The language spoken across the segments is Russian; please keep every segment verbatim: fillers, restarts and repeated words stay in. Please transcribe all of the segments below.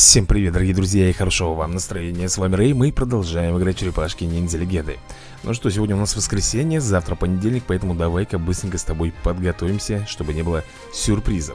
Всем привет, дорогие друзья, и хорошего вам настроения. С вами Рэй, мы продолжаем играть черепашки ниндзя легенды. Ну что, сегодня у нас воскресенье, завтра понедельник, поэтому давай-ка быстренько с тобой подготовимся, чтобы не было сюрпризов.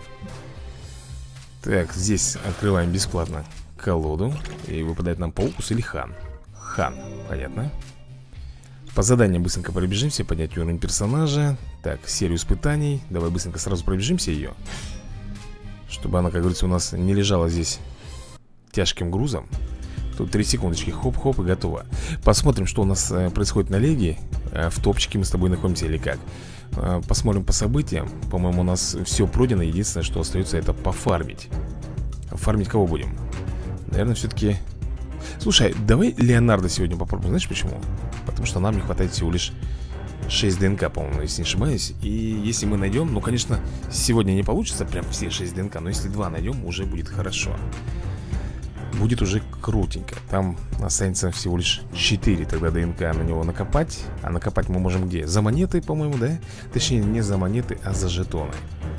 Так, здесь открываем бесплатно колоду, и выпадает нам Паукус или Хан. Хан, понятно. По заданиям быстренько пробежимся, поднять уровень персонажа. Так, серию испытаний, давай быстренько сразу пробежимся ее, чтобы она, как говорится, у нас не лежала здесь тяжким грузом. Тут три секундочки, хоп-хоп, и готово. Посмотрим, что у нас э, происходит на леге. э, В топчике мы с тобой находимся или как. э, Посмотрим по событиям. По-моему, у нас все пройдено. Единственное, что остается, это пофармить. Фармить кого будем? Наверное, все-таки... Слушай, давай Леонардо сегодня попробуем. Знаешь почему? Потому что нам не хватает всего лишь шесть ДНК, по-моему, если не ошибаюсь. И если мы найдем, ну, конечно, сегодня не получится прям все шесть ДНК, но если два найдем, уже будет хорошо. Будет уже крутенько. Там останется всего лишь четыре тогда ДНК на него накопать. А накопать мы можем где? За монеты, по-моему, да? Точнее, не за монеты, а за жетоны.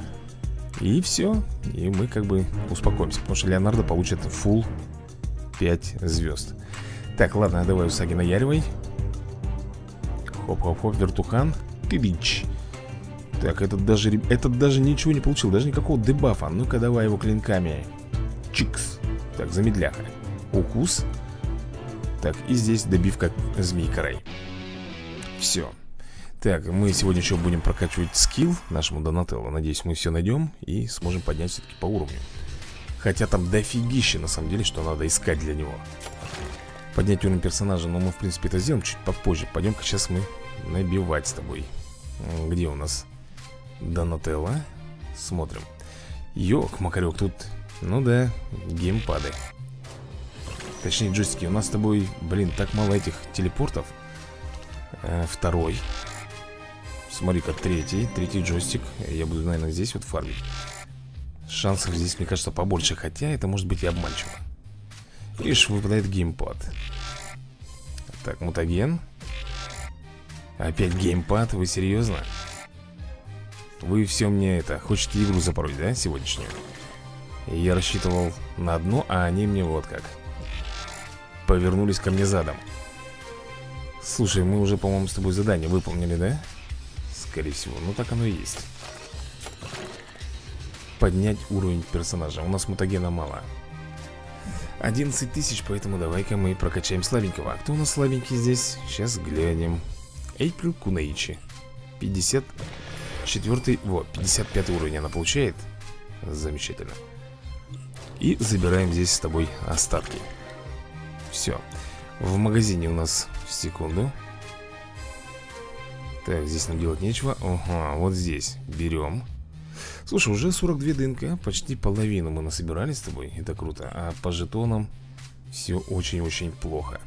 И все. И мы как бы успокоимся, потому что Леонардо получит фулл пять звезд. Так, ладно, давай, Усаги, наяривай. Хоп-хоп-хоп, вертухан. Тыбич. Так, этот даже, этот даже ничего не получил. Даже никакого дебафа. Ну-ка, давай его клинками. Чикс. Так, замедляха. Укус. Так, и здесь добивка змей-карай. Все. Так, мы сегодня еще будем прокачивать скилл нашему Донателло. Надеюсь, мы все найдем и сможем поднять все-таки по уровню. Хотя там дофигища, на самом деле, что надо искать для него. Поднять уровень персонажа, но мы, в принципе, это сделаем чуть попозже. Пойдем-ка сейчас мы набивать с тобой. Где у нас Донателло? Смотрим. Ёк, Макарек, тут... Ну да, геймпады. Точнее, джойстики. У нас с тобой, блин, так мало этих телепортов. э, Второй. Смотри-ка, третий. Третий джойстик. Я буду, наверное, здесь вот фармить. Шансов здесь, мне кажется, побольше. Хотя это может быть и обманчиво. Видишь, выпадает геймпад. Так, мутаген. Опять геймпад, вы серьезно? Вы все мне это, хотите игру запороть, да, сегодняшнюю? Я рассчитывал на одно, а они мне вот как повернулись ко мне задом. Слушай, мы уже, по-моему, с тобой задание выполнили, да? Скорее всего, ну так оно и есть. Поднять уровень персонажа. У нас мутагена мало. одиннадцать тысяч, поэтому давай-ка мы прокачаем слабенького. А кто у нас слабенький здесь? Сейчас глянем. Эйприл Кунаичи. пятьдесят четвёртый, вот, пятьдесят пятый уровень она получает. Замечательно. И забираем здесь с тобой остатки. Все. В магазине у нас, секунду. Так, здесь нам делать нечего. Ага, вот здесь берем. Слушай, уже сорок две ДНК. Почти половину мы насобирали с тобой. Это круто. А по жетонам все очень-очень плохо.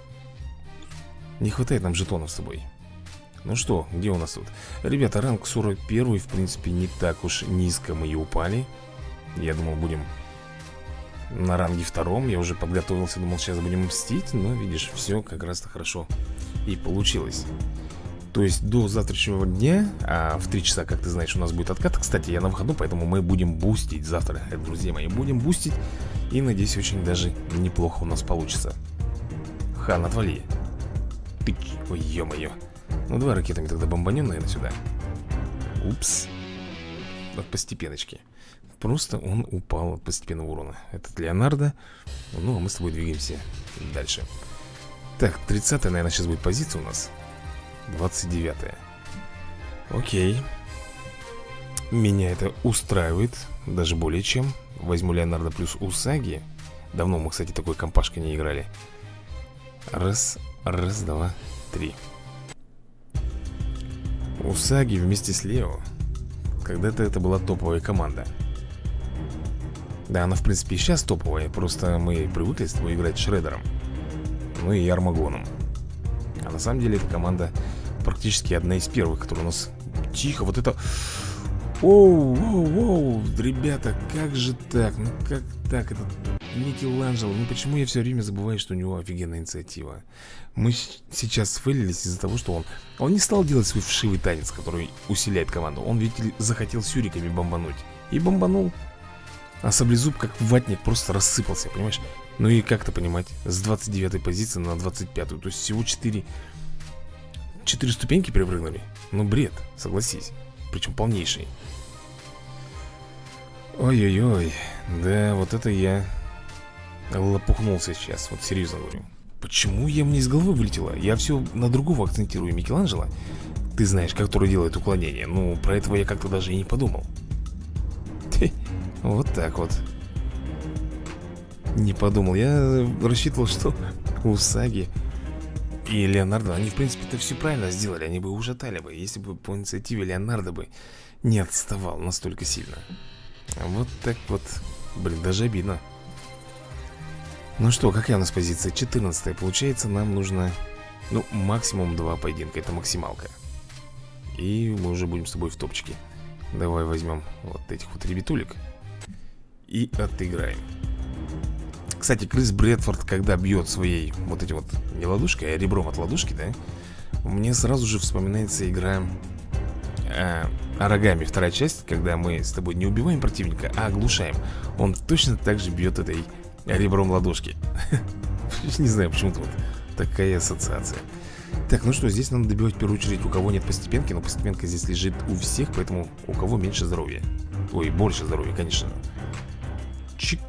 Не хватает нам жетонов с тобой. Ну что, где у нас тут? Ребята, ранг сорок один, в принципе, не так уж низко мы и упали. Я думал, будем на ранге втором. Я уже подготовился, думал, сейчас будем мстить. Но, видишь, все как раз-то хорошо и получилось. То есть до завтрашнего дня, а в три часа, как ты знаешь, у нас будет откат. Кстати, я на выходу, поэтому мы будем бустить завтра, друзья мои. Будем бустить. И, надеюсь, очень даже неплохо у нас получится. Хан, отвали. Ты... Ой, ё-моё. Ну, давай ракетами тогда бомбанем, наверное, сюда. Упс. От постепеночки. Просто он упал от постепенного урона. Этот Леонардо. Ну, а мы с тобой двигаемся дальше. Так, тридцатая, наверное, сейчас будет позиция у нас. двадцать девятая. Окей. Меня это устраивает. Даже более чем. Возьму Леонардо плюс Усаги. Давно мы, кстати, такой компашкой не играли. Раз, раз, два, три. Усаги вместе с Лео. Когда-то это была топовая команда. Да, она в принципе и сейчас топовая. Просто мы привыкли с тобой играть Шреддером. Ну и Армагоном. А на самом деле эта команда практически одна из первых, которая у нас... Тихо, вот это... Оу, оу, оу, ребята, как же так? Ну как так? Это Микеланджело. Ну почему я все время забываю, что у него офигенная инициатива? Мы сейчас сфейлились из-за того, что он... Он не стал делать свой вшивый танец, который усиляет команду. Он ведь захотел сюриками бомбануть. И бомбанул. А саблезуб как ватник просто рассыпался, понимаешь? Ну и как это понимать? С двадцать девятой позиции на двадцать пятую. То есть всего четыре четыре ступеньки перепрыгнули. Ну бред, согласись. Причем полнейший. Ой-ой-ой. Да, вот это я лопухнулся сейчас. Вот серьезно говорю. Почему я мне из головы вылетело? Я все на другого акцентирую. Микеланджело, ты знаешь, который делает уклонение. Ну, про этого я как-то даже и не подумал. Хе, вот так вот. Не подумал. Я рассчитывал, что Усаги и Леонардо, они, в принципе-то, все правильно сделали. Они бы ужатали бы, если бы по инициативе Леонардо бы не отставал настолько сильно. Вот так вот. Блин, даже обидно. Ну что, какая у нас позиция? четырнадцатая. Получается, нам нужно, ну, максимум два поединка. Это максималка. И мы уже будем с тобой в топчике. Давай возьмем вот этих вот ребятулек и отыграем. Кстати, Крис Брэдфорд, когда бьет своей вот этим вот, не ладошкой, а ребром от ладошки, да, мне сразу же вспоминается игра а, Оригами, вторая часть, когда мы с тобой не убиваем противника, а оглушаем. Он точно так же бьет этой ребром ладошки. Не знаю, почему-то вот такая ассоциация. Так, ну что, здесь надо добивать в первую очередь, у кого нет постепенки. Но постепенка здесь лежит у всех, поэтому у кого меньше здоровья. Ой, больше здоровья, конечно. Чик.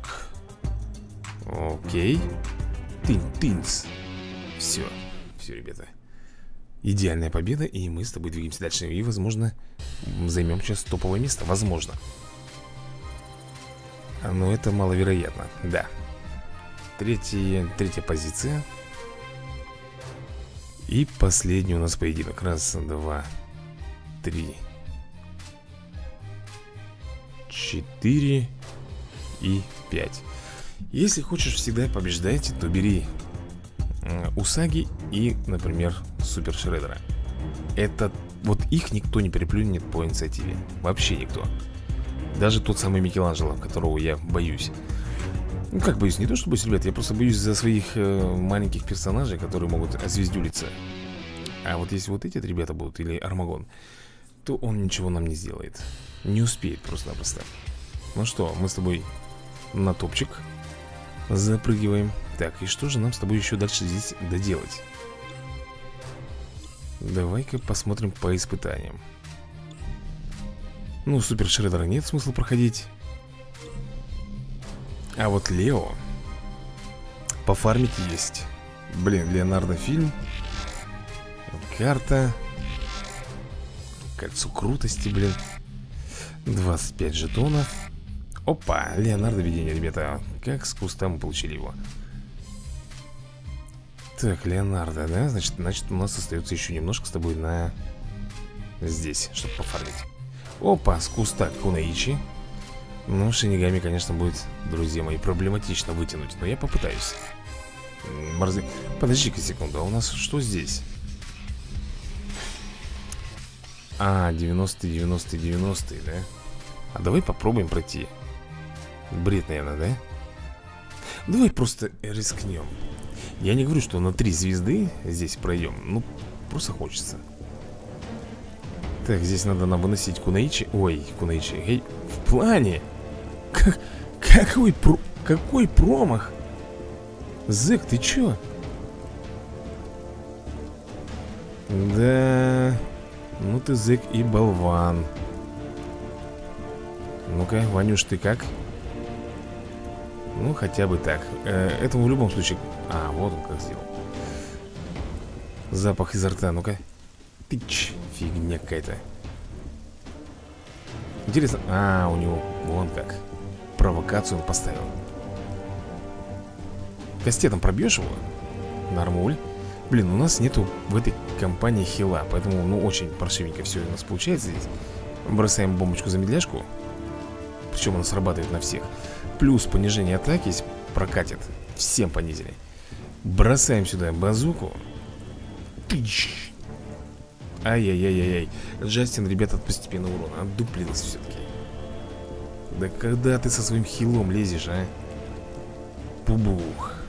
Окей. Тин-тинс. Все, все, ребята. Идеальная победа, и мы с тобой двигаемся дальше. И, возможно, займем сейчас топовое место. Возможно. Но это маловероятно, да. Третья, третья позиция. И последний у нас поединок. Раз, два, три, четыре и пять. Если хочешь всегда побеждать, то бери э, Усаги и, например, Супер Шреддера. Это вот их никто не переплюнет по инициативе. Вообще никто. Даже тот самый Микеланджело, которого я боюсь. Ну как боюсь, не то что боюсь, ребят, я просто боюсь за своих э, маленьких персонажей, которые могут озвездюлиться. А вот если вот эти ребята будут, или Армагон, то он ничего нам не сделает. Не успеет просто-напросто. Ну что, мы с тобой на топчик запрыгиваем. Так, и что же нам с тобой еще дальше здесь доделать? Давай-ка посмотрим по испытаниям. Ну, Супер Шреддера нет смысла проходить. А вот Лео пофармить есть. Блин, Леонардо фильм. Карта. Кольцо крутости, блин. двадцать пять жетонов. Опа, Леонардо видение, ребята. Как с куста мы получили его. Так, Леонардо, да? Значит, значит у нас остается еще немножко с тобой на... Здесь, чтобы пофармить. Опа, с куста Кунаичи. Ну, Шинигами, конечно, будет, друзья мои, проблематично вытянуть. Но я попытаюсь. Борзы... Подожди-ка секунду, а у нас что здесь? А, девяностые, девяностые, девяностые, да? А давай попробуем пройти. Бред, наверное, да? Давай просто рискнем. Я не говорю, что на три звезды здесь пройдем. Ну, просто хочется. Так, здесь надо нам выносить Кунаичи. Ой, Кунаичи, эй, в плане. Как, какой, про, какой промах? Зэк, ты чё? Да. Ну ты зэк и болван. Ну-ка, Ванюш, ты как? Ну, хотя бы так. э, Это в любом случае... А, вот он как сделал. Запах изо рта, ну-ка. Тыч, фигня какая-то. Интересно. А, у него вон как. Провокацию он поставил. Кастетом пробьешь его? Нормуль. Блин, у нас нету в этой компании хила, поэтому, ну, очень паршивенько все у нас получается здесь. Бросаем бомбочку-замедляшку. Причем она срабатывает на всех. Плюс понижение атаки прокатит. Всем понизили. Бросаем сюда базуку. Тыч. Ай-яй-яй-яй-яй. Джастин, ребята, от постепенного урона отдуплился все-таки. Да когда ты со своим хилом лезешь, а? Пубух.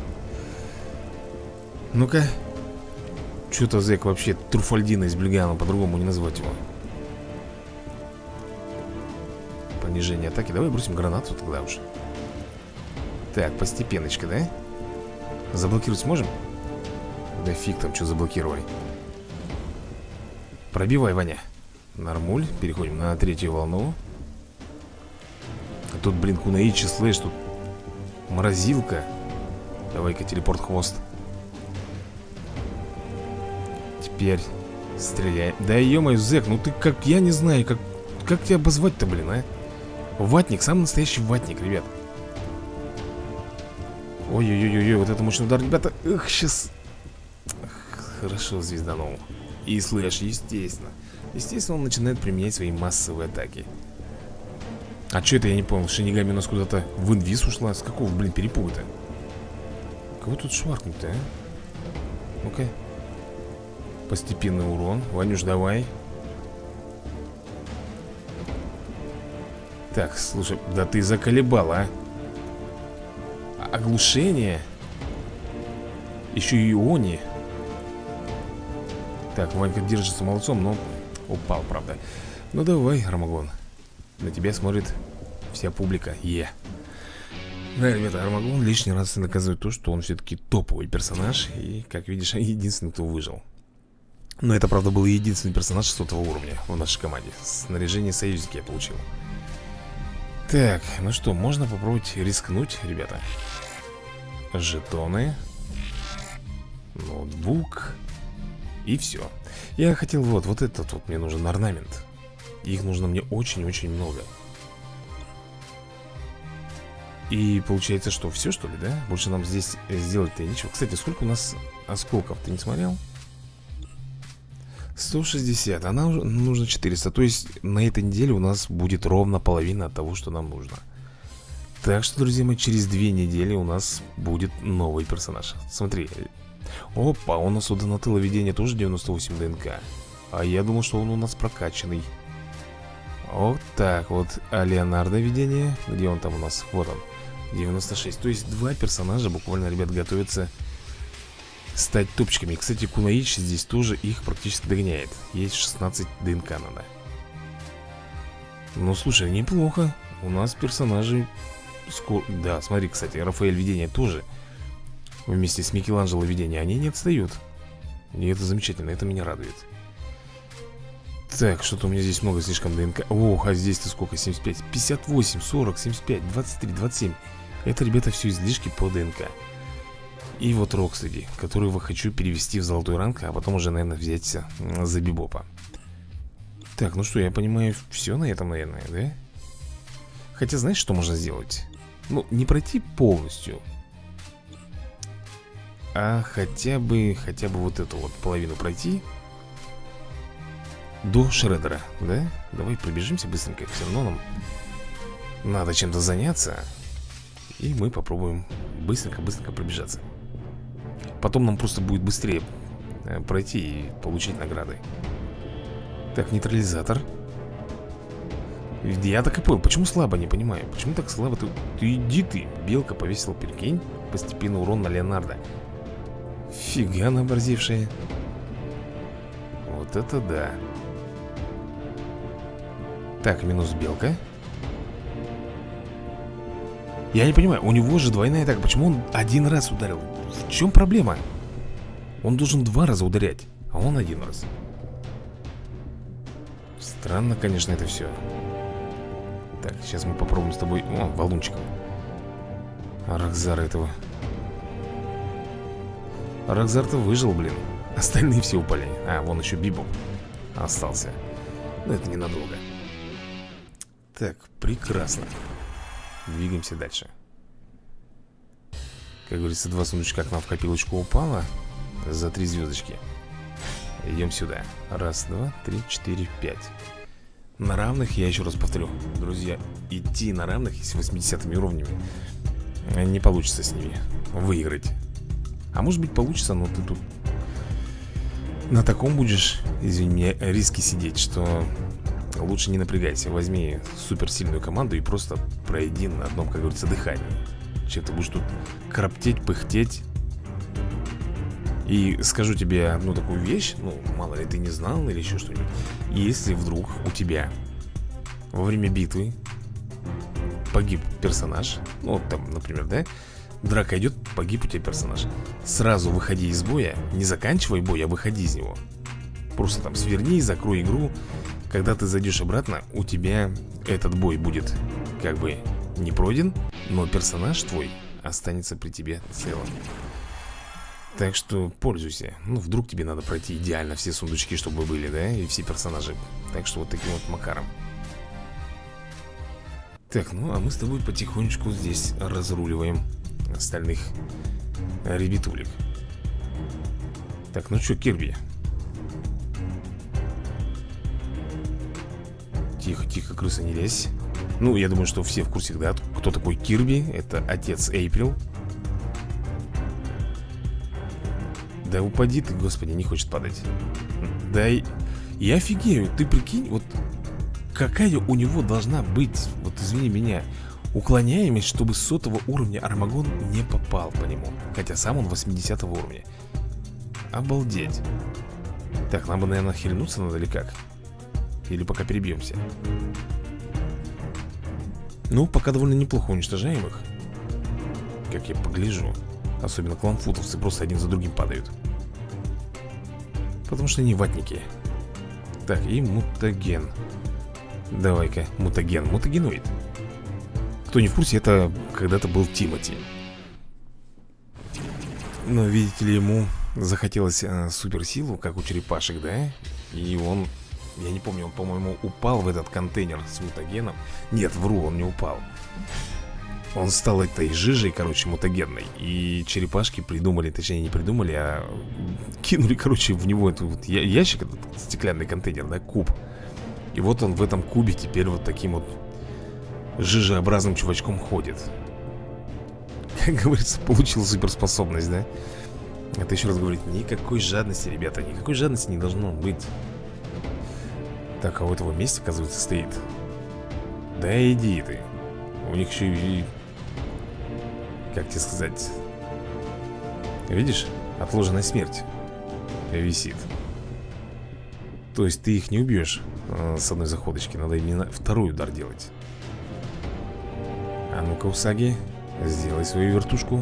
Ну-ка. Что-то зэк вообще Труфальдино из Блигана, по-другому не назвать его. снижение атаки. Давай бросим гранату тогда уж. Так, постепенночка, да? Заблокировать сможем? Да фиг там, что заблокировали. Пробивай, Ваня. Нормуль, переходим на третью волну. А тут, блин, Кунаичи слэш, тут морозилка. Давай-ка телепорт хвост. Теперь стреляй. Да ё-моё, зэк, ну ты как, я не знаю, как, как тебя обозвать-то, блин, а? Ватник, самый настоящий ватник, ребят. Ой-ой-ой-ой, вот это мощный удар, ребята. Эх, сейчас. Хорошо, звезданул. И слэш, естественно. Естественно, он начинает применять свои массовые атаки. А что это, я не понял, Шинигами у нас куда-то в инвиз ушла. С какого, блин, перепуга-то? Кого тут шваркнуть-то, а? Ну-ка. Постепенный урон. Ванюш, давай. Так, слушай, да ты заколебал, а? Оглушение. Еще и они. Так, Ванька держится молодцом, но упал, правда. Ну давай, Армагон. На тебя смотрит вся публика. Е. Да, ребята, Армагон лишний раз доказывает то, что он все-таки топовый персонаж. И, как видишь, единственный, кто выжил. Но это, правда, был единственный персонаж сотого уровня в нашей команде. Снаряжение союзники я получил. Так, ну что, можно попробовать рискнуть, ребята. Жетоны. Ноутбук. И все. Я хотел вот, вот этот вот, мне нужен орнамент. Их нужно мне очень-очень много. И получается, что все, что ли, да? Больше нам здесь сделать-то нечего. Кстати, сколько у нас осколков, ты не смотрел? сто шестьдесят, а нам нужно четыреста. То есть на этой неделе у нас будет ровно половина от того, что нам нужно. Так что, друзья мои, через две недели у нас будет новый персонаж. Смотри. Опа, у нас у Донателло видение тоже девяносто восемь ДНК. А я думал, что он у нас прокачанный. Вот так вот. А Леонардо видение, где он там у нас? Вот он, девяносто шесть. То есть два персонажа буквально, ребят, готовятся стать топчиками. Кстати, Кунаичи здесь тоже их практически догоняет. Есть шестнадцать ДНК надо. Ну, слушай, неплохо. У нас персонажи скоро... Да, смотри, кстати, Рафаэль видение тоже вместе с Микеланджело видение. Они не отстают. И это замечательно, это меня радует. Так, что-то у меня здесь много слишком ДНК. Ох, а здесь-то сколько? семьдесят пять, пятьдесят восемь, сорок, семьдесят пять, двадцать три, двадцать семь. Это, ребята, все излишки по ДНК. И вот Рокстеди, которого хочу перевести в золотой ранг, а потом уже, наверное, взять за Бибопа. Так, ну что, я понимаю, все на этом, наверное, да? Хотя, знаешь, что можно сделать? Ну, не пройти полностью, а хотя бы, хотя бы вот эту вот половину пройти до Шреддера, да? Давай пробежимся быстренько, все равно нам надо чем-то заняться. И мы попробуем быстренько-быстренько пробежаться. Потом нам просто будет быстрее пройти и получить награды. Так, нейтрализатор. Я так и понял, почему слабо, не понимаю. Почему так слабо? Ты, ты иди ты. Белка повесила, перекинь. Постепенно урон на Леонардо. Фига наборзившая. Вот это да. Так, минус белка. Я не понимаю, у него же двойная атака. Почему он один раз ударил? В чем проблема? Он должен два раза ударять, а он один раз. Странно, конечно, это все. Так, сейчас мы попробуем с тобой... О, валунчиком Рокзара этого. Рокзар-то выжил, блин. Остальные все упали. А, вон еще Бибоп остался. Но это ненадолго. Так, прекрасно. Двигаемся дальше. Как говорится, два сундучка к нам в копилочку упало. За три звездочки. Идем сюда. Раз, два, три, четыре, пять. На равных, я еще раз повторю, друзья, идти на равных с восьмидесятыми уровнями не получится с ними выиграть. А может быть получится, но ты тут на таком будешь, извини меня, риски сидеть, что лучше не напрягайся. Возьми суперсильную команду и просто пройди на одном, как говорится, дыхании. Чем ты будешь тут кроптеть, пыхтеть. И скажу тебе одну такую вещь, ну, мало ли ты не знал или еще что-нибудь. Если вдруг у тебя во время битвы погиб персонаж, ну вот там, например, да, драка идет, погиб у тебя персонаж, сразу выходи из боя, не заканчивай бой, а выходи из него. Просто там сверни, закрой игру. Когда ты зайдешь обратно, у тебя этот бой будет как бы не пройден, но персонаж твой останется при тебе целым. Так что пользуйся. Ну, вдруг тебе надо пройти идеально все сундучки, чтобы были, да, и все персонажи. Так что вот таким вот макаром. Так, ну, а мы с тобой потихонечку здесь разруливаем остальных ребятулек. Так, ну что, Кирби? Тихо, тихо, крыса, не лезь. Ну, я думаю, что все в курсе, да, кто такой Кирби. Это отец Эйприл. Да упади ты, господи, не хочет падать. Да и... Я офигею, ты прикинь, вот какая у него должна быть, вот извини меня, уклоняемость, чтобы с сотого уровня Армагон не попал по нему. Хотя сам он восьмидесятого уровня. Обалдеть. Так, нам бы, наверное, хильнуться надо или как? Или пока перебьемся? Ну, пока довольно неплохо уничтожаем их. Как я погляжу. Особенно кламфутовцы просто один за другим падают. Потому что они ватники. Так, и мутаген. Давай-ка, мутаген, мутагеноид. Кто не в курсе, это когда-то был Тимати. Но, видите ли, ему захотелось а, суперсилу, как у черепашек, да? И он, я не помню, он, по-моему, упал в этот контейнер с мутагеном. Нет, вру, он не упал. Он стал этой жижей, короче, мутагенной. И черепашки придумали, точнее не придумали, а кинули, короче, в него этот вот ящик, этот стеклянный контейнер, да, куб. И вот он в этом кубе теперь вот таким вот жижеобразным чувачком ходит. Как говорится, получил суперспособность, да? Это еще раз говорит, никакой жадности, ребята, никакой жадности не должно быть. Так, а у этого места, оказывается, стоит. Да иди ты. У них еще и... Как тебе сказать? Видишь? Отложенная смерть висит. То есть ты их не убьешь э, с одной заходочки. Надо именно второй удар делать. А ну-ка, Усаги, сделай свою вертушку.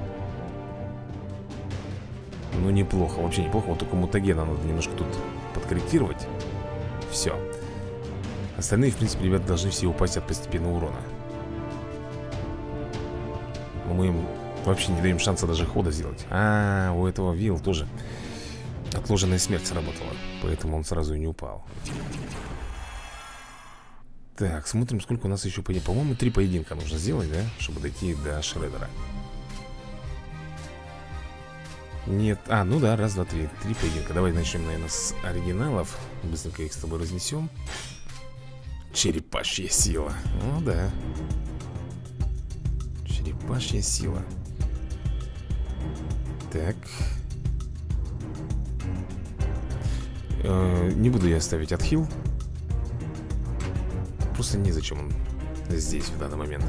Ну, неплохо, вообще неплохо. Вот только мутагена надо немножко тут подкорректировать. Все. Остальные, в принципе, ребята, должны все упасть от постепенного урона. Но мы им вообще не даем шанса даже хода сделать. А, у этого Вилл тоже отложенная смерть сработала. Поэтому он сразу и не упал. Так, смотрим, сколько у нас еще поединков. По-моему, три поединка нужно сделать, да? Чтобы дойти до Шреддера. Нет, а, ну да, раз, два, три. Три поединка. Давай начнем, наверное, с оригиналов. Быстренько их с тобой разнесем. Черепашья сила. Ну да. Черепашья сила. Так. Э, не буду я ставить отхил. Просто незачем он здесь в данный момент.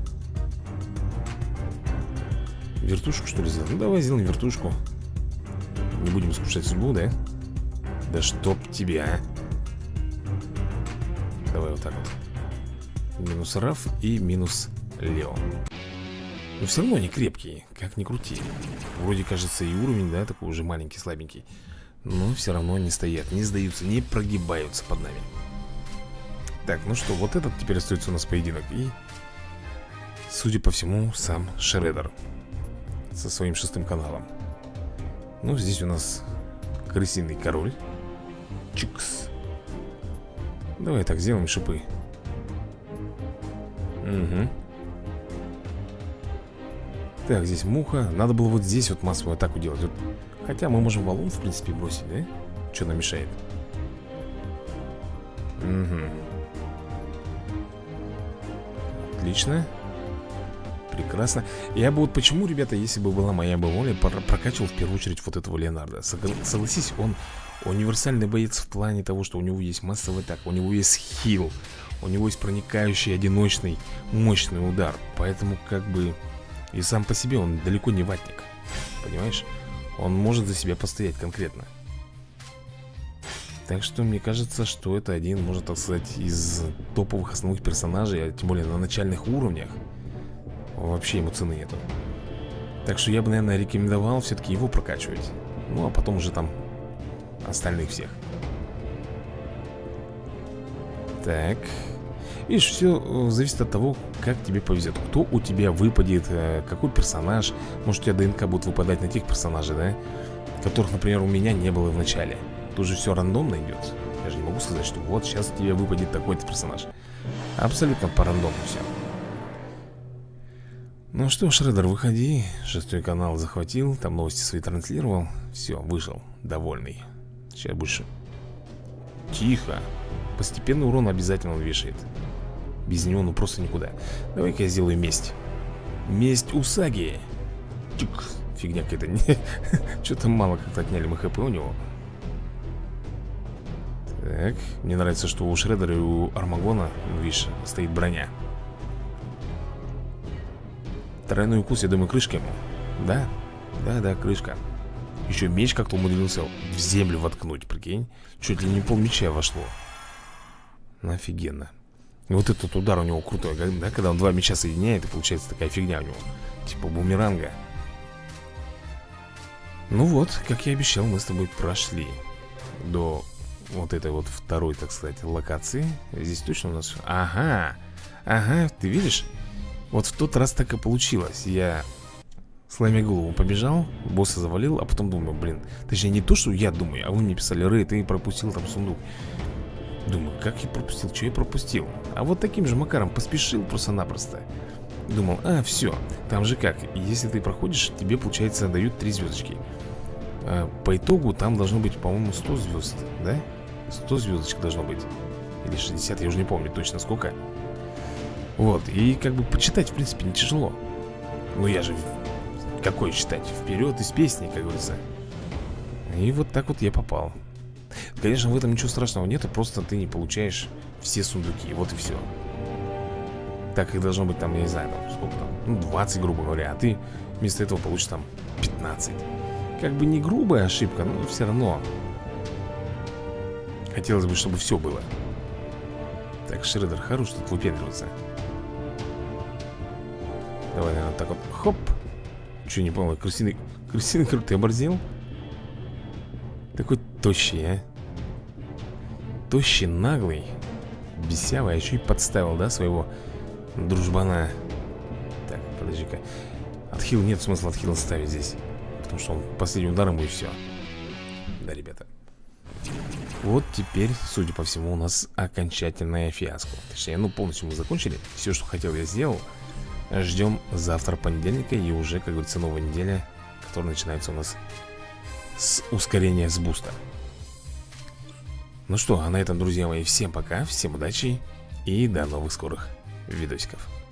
Вертушку, что ли, сделать? Ну, давай сделаем вертушку. Не будем искушать судьбу, да? Да чтоб тебя. Давай вот так вот. Минус Раф и минус Лео. Но все равно они крепкие, как ни крути. Вроде, кажется, и уровень, да, такой уже маленький, слабенький. Но все равно они стоят, не сдаются, не прогибаются под нами. Так, ну что, вот этот теперь остается у нас поединок. И, судя по всему, сам Шреддер со своим шестым каналом. Ну, здесь у нас крысиный король. Чикс. Давай так, сделаем шипы. Угу. Так, здесь муха. Надо было вот здесь вот массовую атаку делать. Вот. Хотя мы можем валун, в принципе, бросить, да? Что нам мешает? Угу. Отлично. Прекрасно. Я бы вот почему, ребята, если бы была моя бы воля, прокачивал в первую очередь вот этого Леонардо. Согласись, он универсальный боец в плане того, что у него есть массовый атак, у него есть хил, у него есть проникающий, одиночный, мощный удар. Поэтому как бы и сам по себе он далеко не ватник. Понимаешь? Он может за себя постоять конкретно. Так что мне кажется, что это один, можно так сказать, из топовых основных персонажей, а тем более на начальных уровнях. Вообще ему цены нету. Так что я бы, наверное, рекомендовал все-таки его прокачивать. Ну, а потом уже там остальных всех. Так. Видишь, все зависит от того, как тебе повезет. Кто у тебя выпадет, какой персонаж. Может, у тебя ДНК будет выпадать на тех персонажей, да? Которых, например, у меня не было в начале. Тут же все рандомно идет. Я же не могу сказать, что вот сейчас тебе выпадет такой-то персонаж. Абсолютно по рандому все. Ну что, Шредер, выходи. Шестой канал захватил, там новости свои транслировал. Все, вышел, довольный. Сейчас больше. Тихо. Постепенный урон обязательно он вешает. Без него ну просто никуда. Давай-ка я сделаю месть. Месть Усаги. Тик. Фигня какая-то. Что-то мало как-то отняли мы хп у него. Так, мне нравится, что у Шредера и у Армагона, ну, видишь, стоит броня. Тройной укус, я думаю, крышка ему. Да, да, да, крышка. Еще меч как-то умудрился в землю воткнуть, прикинь. Чуть ли не пол меча вошло. Ну, офигенно. И вот этот удар у него крутой, да, когда он два меча соединяет, и получается такая фигня у него. Типа бумеранга. Ну вот, как я обещал, мы с тобой прошли до вот этой вот второй, так сказать, локации. Здесь точно у нас... Ага, ага, ты видишь? Вот в тот раз так и получилось. Я, сломя голову, побежал, босса завалил, а потом думаю, блин, точнее не то, что я думаю, а вы мне писали: Рэй, ты пропустил там сундук. Думаю, как я пропустил, что я пропустил? А вот таким же макаром поспешил просто-напросто. Думал, а, все, там же как, если ты проходишь, тебе, получается, дают три звездочки. а, По итогу там должно быть, по-моему, сто звезд, да? сто звездочек должно быть. Или шестьдесят, я уже не помню точно сколько. Вот, и как бы почитать, в принципе, не тяжело. Ну я же, какой читать? Вперед из песни, как говорится. И вот так вот я попал. Конечно, в этом ничего страшного нет, просто ты не получаешь все сундуки, вот и все. Так их должно быть там, я не знаю, там, сколько там, ну, двадцать, грубо говоря. А ты вместо этого получишь там пятнадцать. Как бы не грубая ошибка, но все равно хотелось бы, чтобы все было. Так, Шредер, хорош тут выпендриваться. Давай, наверное, так вот, хоп. Че, не понял, крысиный, крысиный круг, ты оборзел? Такой тощий, а. Тощий, наглый, бесявый, а еще и подставил, да, своего дружбана. Так, подожди-ка. Отхил, нет смысла отхил ставить здесь, потому что он последним ударом и все. Да, ребята. Вот теперь, судя по всему, у нас окончательная фиаско. Точнее, ну полностью мы закончили. Все, что хотел, я сделал. Ждем завтра понедельника. И уже, как говорится, новая неделя, которая начинается у нас с ускорения, с буста. Ну что, а на этом, друзья мои, всем пока. Всем удачи и до новых скорых видосиков.